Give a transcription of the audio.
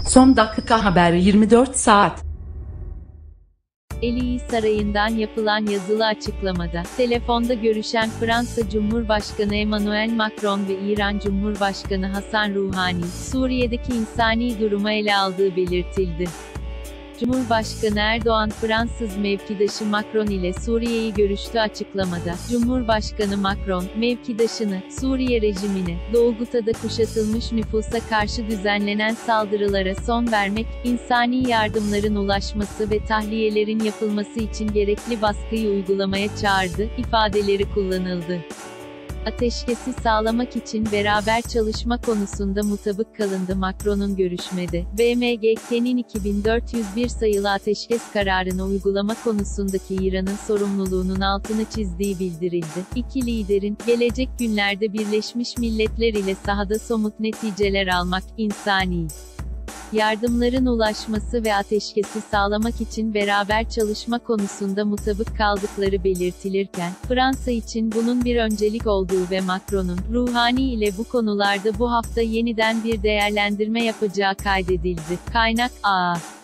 Son dakika haber 24 saat. Élysée Sarayı'ndan yapılan yazılı açıklamada, telefonda görüşen Fransa Cumhurbaşkanı Emmanuel Macron ve İran Cumhurbaşkanı Hasan Rouhani, Suriye'deki insani durumu ele aldığı belirtildi. Cumhurbaşkanı Erdoğan, Fransız mevkidaşı Macron ile Suriye'yi görüştü. Açıklamada, Cumhurbaşkanı Macron, mevkidaşını, Suriye rejimini, Doğu Guta'da kuşatılmış nüfusa karşı düzenlenen saldırılara son vermek, insani yardımların ulaşması ve tahliyelerin yapılması için gerekli baskıyı uygulamaya çağırdı, ifadeleri kullanıldı. Ateşkesi sağlamak için beraber çalışma konusunda mutabık kalındı. Macron'un görüşmede, BMGK'nin 2401 sayılı ateşkes kararını uygulama konusundaki İran'ın sorumluluğunun altını çizdiği bildirildi. İki liderin, gelecek günlerde Birleşmiş Milletler ile sahada somut neticeler almak, insani yardımların ulaşması ve ateşkesi sağlamak için beraber çalışma konusunda mutabık kaldıkları belirtilirken, Fransa için bunun bir öncelik olduğu ve Macron'un, Rouhani ile bu konularda bu hafta yeniden bir değerlendirme yapacağı kaydedildi. Kaynak: A.